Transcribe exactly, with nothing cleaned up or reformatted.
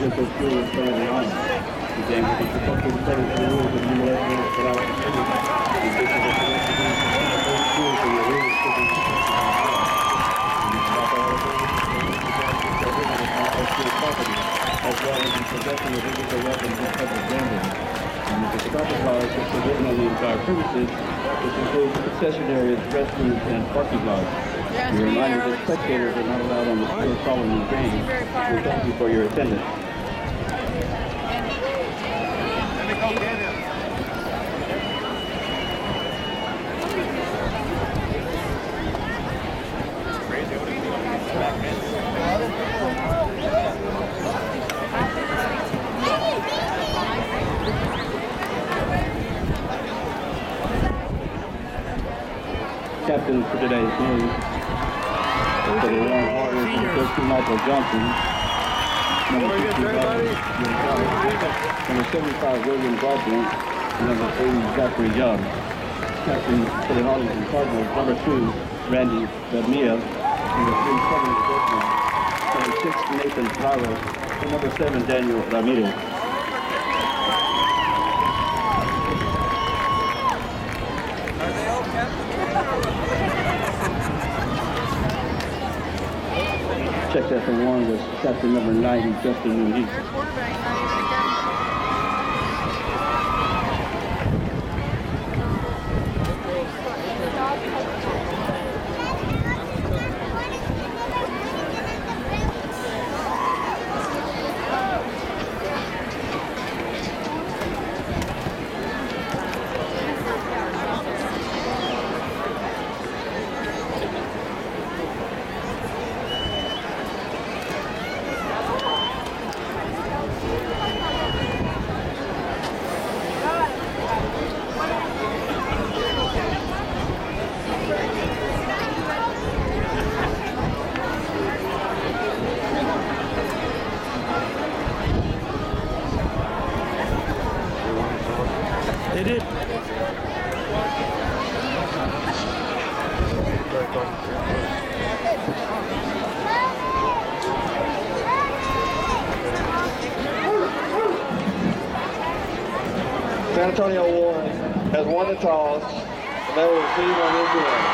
Because school is playing on the game. Because the fucking study the rules of the U S without and this is what the those schools and the rules to be as well as the possession of illegal weapons and public gambling. And the traffic laws are forbidden on the entire premises, which includes concession areas, restrooms, and parking lots. We remind you that spectators are not allowed on the field following the game. We thank you for your attendance. Let me go get him. Captain for today's game for the Warren Warriors and thirteen Michael Johnson. Number fifty-five, number seventy-five, William Baldwin, and number eighty, Zachary Young. Captain for the Arlington Cardinals, number two, Randy Badmia, number three, Kevin Goodman, number six, Nathan Flowers, and number seven, Daniel Ramirez. Check that for one was captain number ninety, Justin Moody. They did. San Antonio Warren has won the toss, and they will receive on this end.